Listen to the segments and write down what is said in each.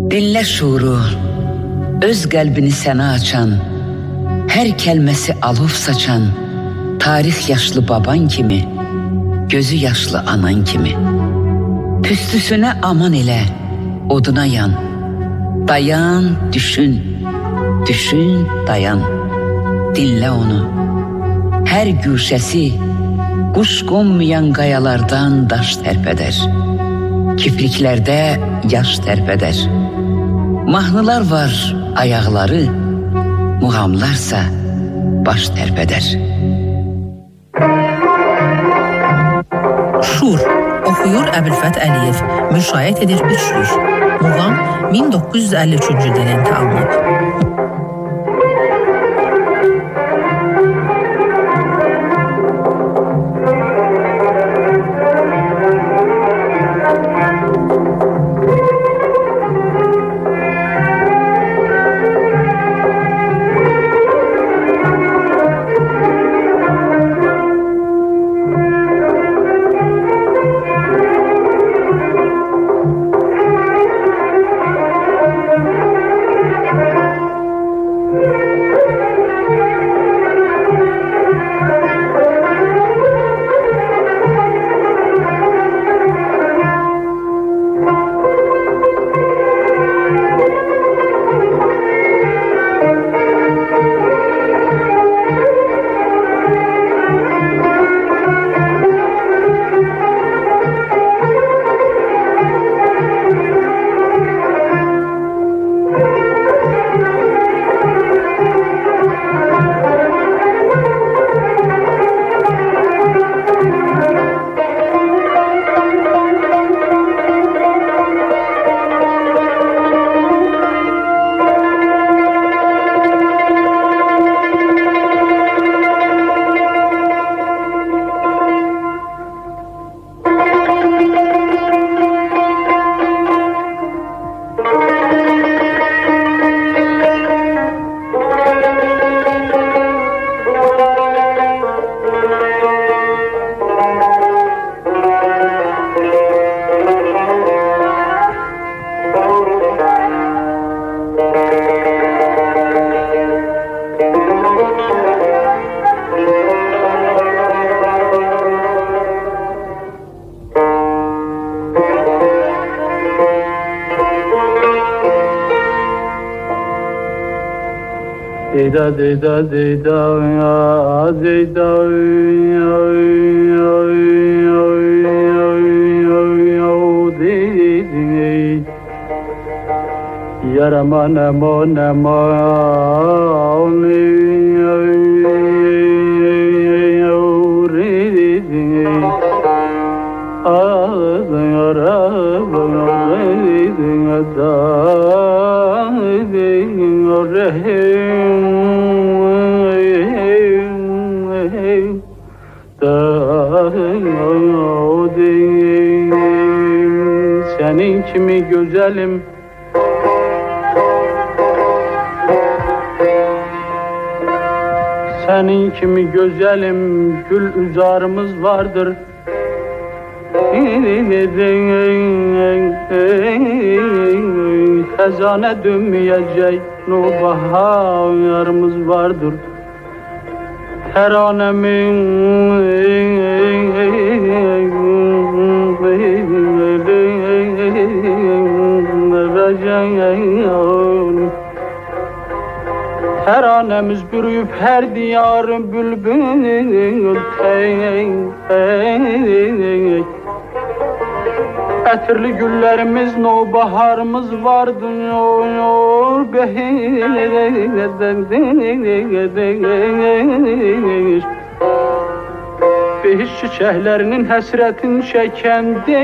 Dinlə şuuru, öz qəlbini sənə açan, hər kəlməsi alov saçan, tarix yaşlı baban kimi, gözü yaşlı anan kimi. Püstüsünə aman elə, oduna yan. Dayan, düşün, düşün, dayan. Dinlə onu. Hər güşəsi quş qonmayan qayalardan daş tərpədər. Kifliklərdə yaş tərpədər. Mahnılar var ayaqları, muğamlarsa baş tərpədər. Şur, oxuyur Əbülfət Əliyev, müşayiət edir Üçlük. Muğam 1953-cü ildə lentə alınıb. Senin kimi güzelim, senin kimi güzelim, gül üzarımız vardır. Xəzanə dönməyəcək, nobaharımız vardır. Təranəmin Təranəmiz bürüyüb hər diyarın bülbül Ətirli güllərimiz, nobaharımız vardır. Behiş çiçəklərinin həsrətin çəkəndə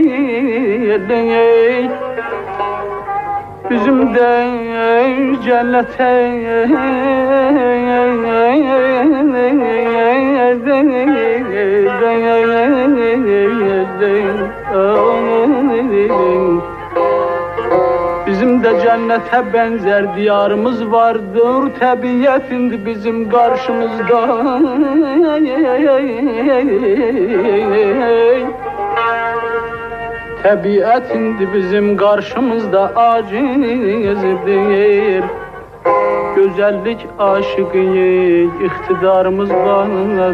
bizim də cənnətə bizim də cənnətə bənzər diyarımız vardır. Təbiətindir bizim qarşımızda. Təbiət indi bizim qarşımızda acizdir. Gözəllik aşıqıyıq, iqtidarımız var.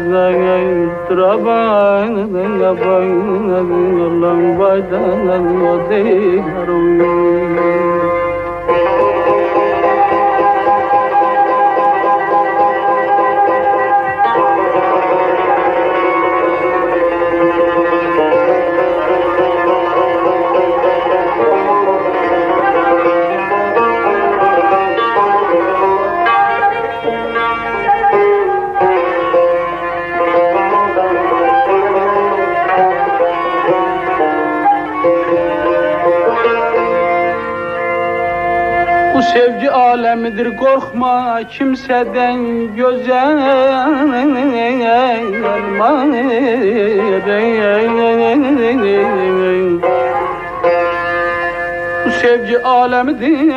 Sevgi alemidir, korkma kimseden güzel. Bu sevgi alemidir,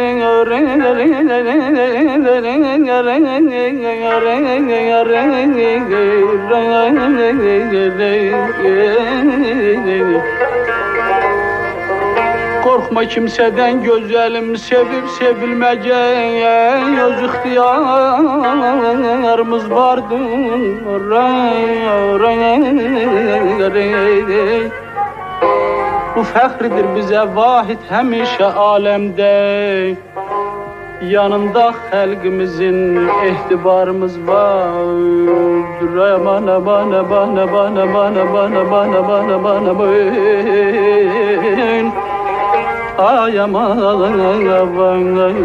korkma kimseden güzelim, sevip sevilmeyeceğin öz ihtiyarımız vardır. Bu fəxridir bize vahid həmişə alemde. Yanında xalqımızın ehtibarımız var. Bana bana bana bana bana bana bana bana bana bana ay aman aman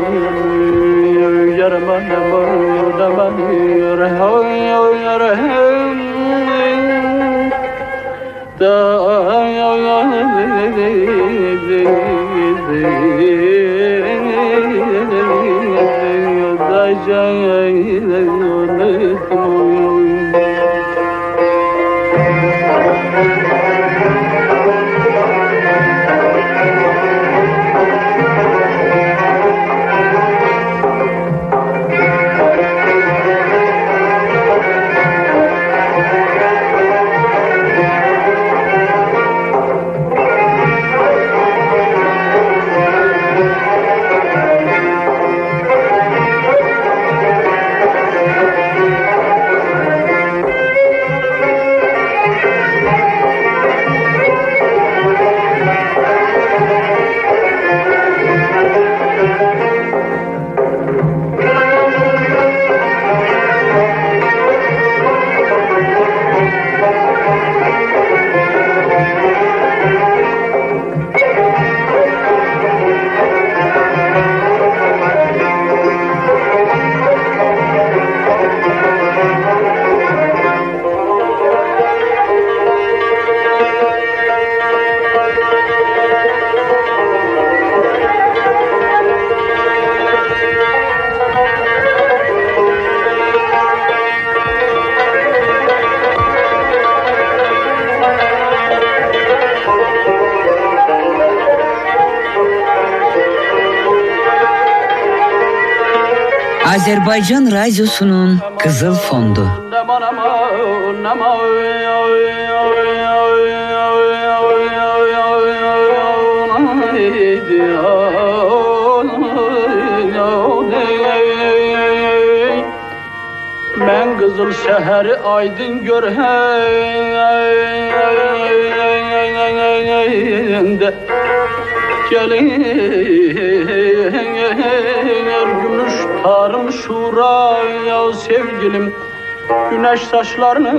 yarman aman Azerbaycan Radyosu'nun Kızıl Fondu. Ben kızıl şehri aydın görhende gelin gümüş tarım şura ya sevgilim güneş saçlarını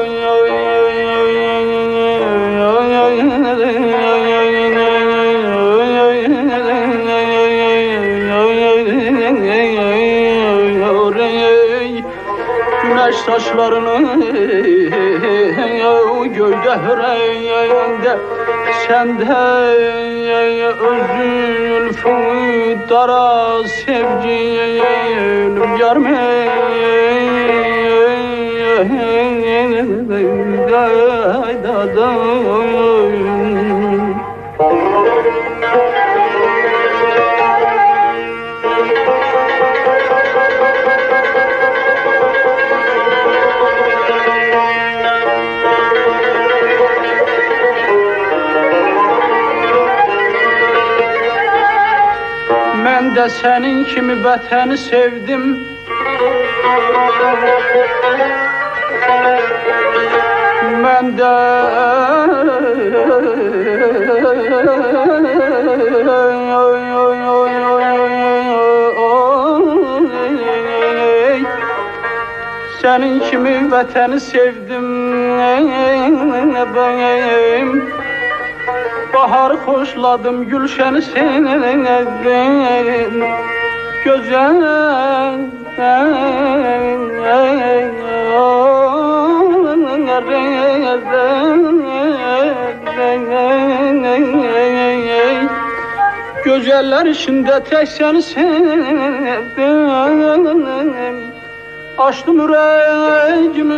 güneş saçlarını gölge hüreyinde sende özülfü dara sevgilim yarme de senin kimi vətəni sevdim. Mən də senin kimi vətəni sevdim. Baharı xoşladım, gülşəni sevdim. Gözəl gözəller içində tək səni sevdim. Açdım ürəyimi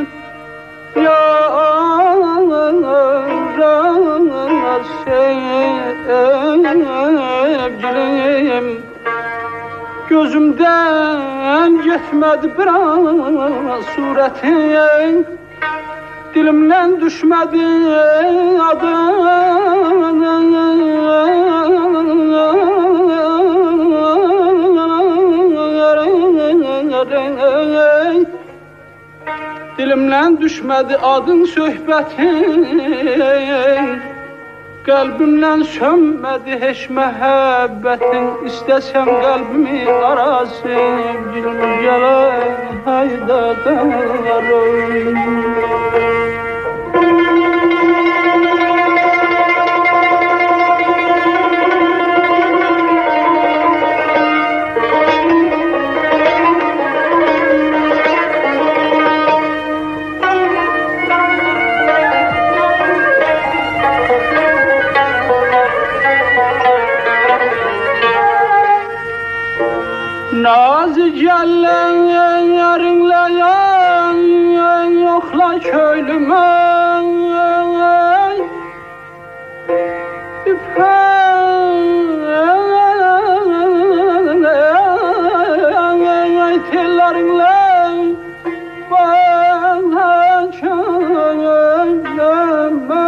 sevgilim. Gözümdən getmədi bir an surətin, dilimdən düşmədi adın. Dilimdən düşmədi adın söhbətin, qəlbimdən sönmədi heç məhəbbətin. İstəsəm qəlbimi ara sevgilim, gələk hayda darım. Nazi gəllərinlə yoxla köylümə, tellərinlə bana köylümə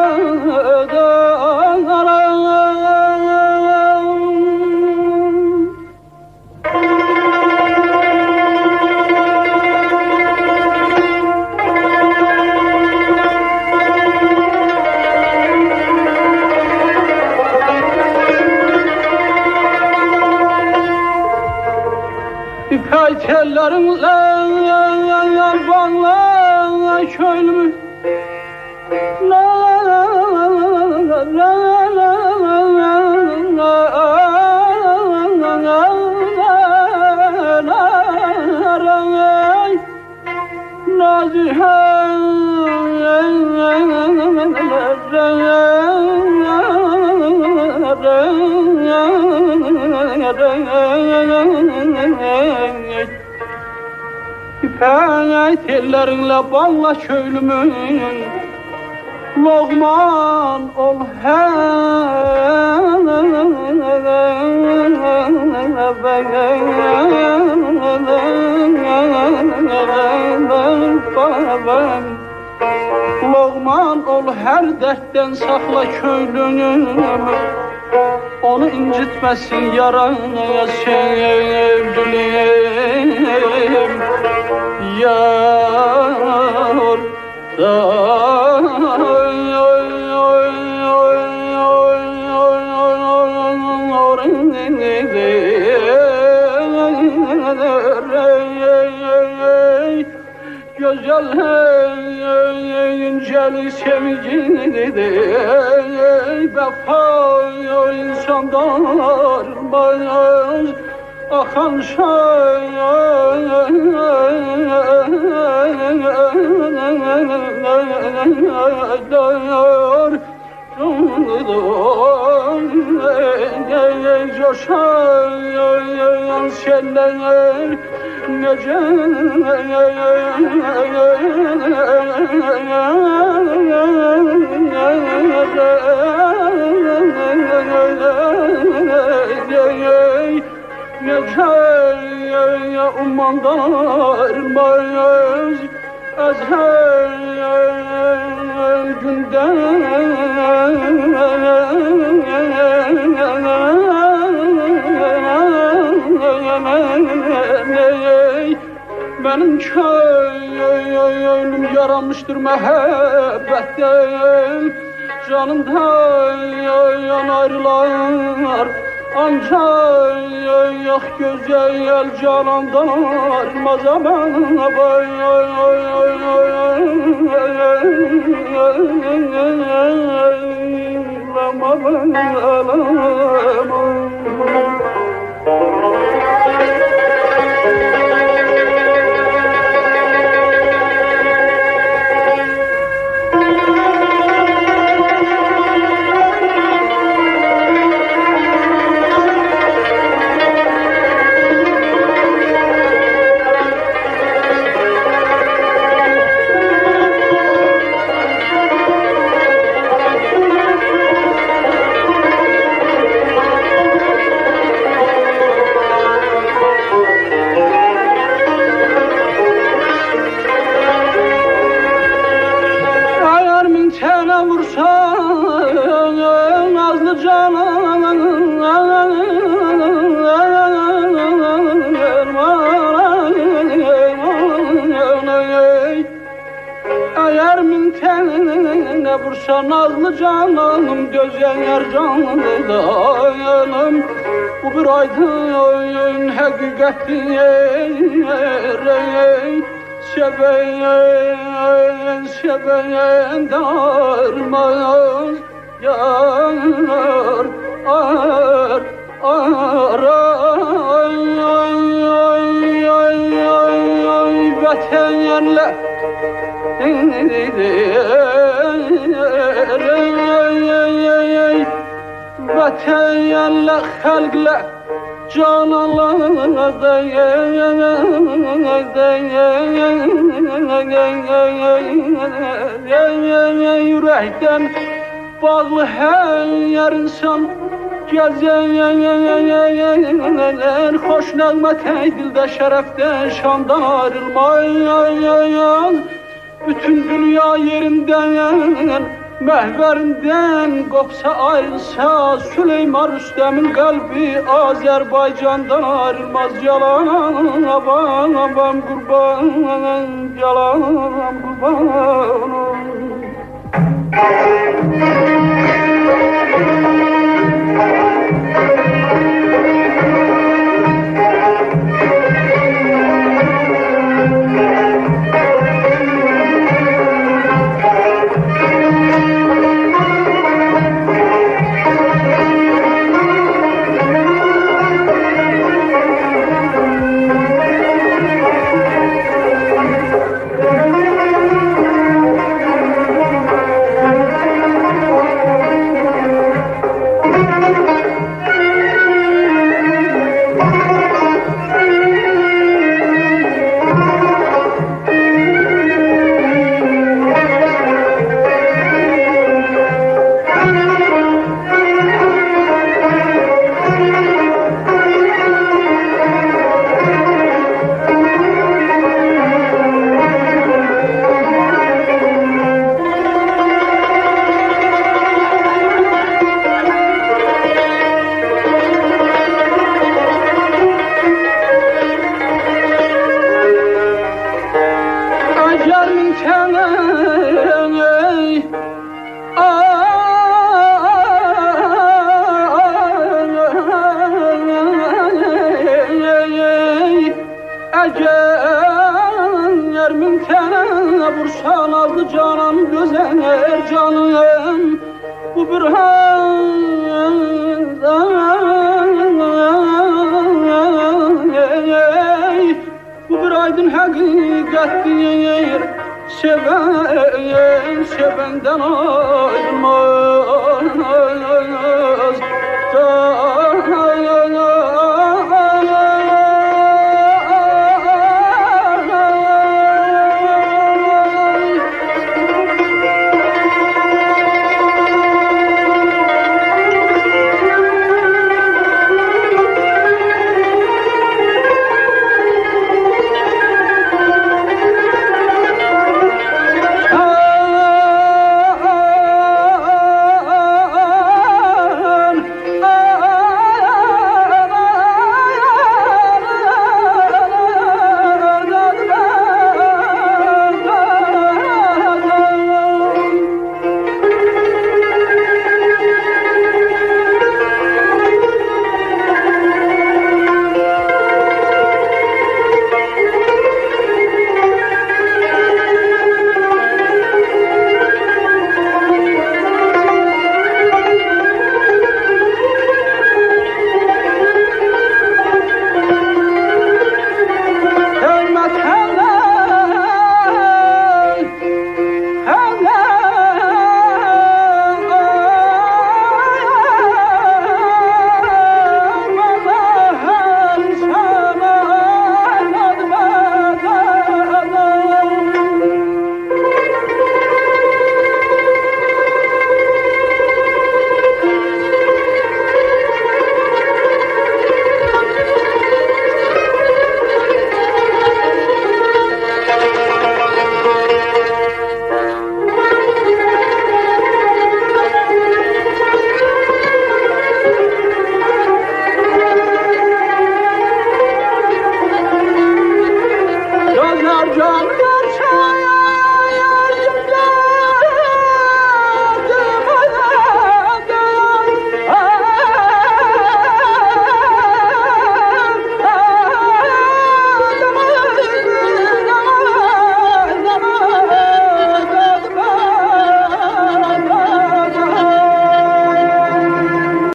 tellərinlə bağla köylümü. İpək tellərinlə bağla köylümün, loğman ol loğman ol hər dərddən saxla köylünü. Onu incitməsin yaraya sevgilim. Yar da güzel inceli sevgili vefa insanlar bana akan şeyler coşan şeyler nece nece ummandarmaz az her günden benim könlüm yaranmıştır mehabbetten. Canımdan ayrılar ancak güzel canandan ayrılmaz aman. Nazlı canım, güzel canım, bu bir aydın hakikattir. Seven darmaz yar vatanla vatanla halkla cananla yürekten bağlı her insan gezer hoş nağmet dilde şereften şandan ayrılmayan. Bütün dünya yerinden mehverinden kopsa ayrılsa Süleyman Rüstem'in kalbi Azerbaycan'dan ayrılmaz. Yalan abam kurban, yalan kurban. Eğer min tane vursan azdı canım güzel canım bu bir bu bir aydın hakikattir sevenden ayrılmaz.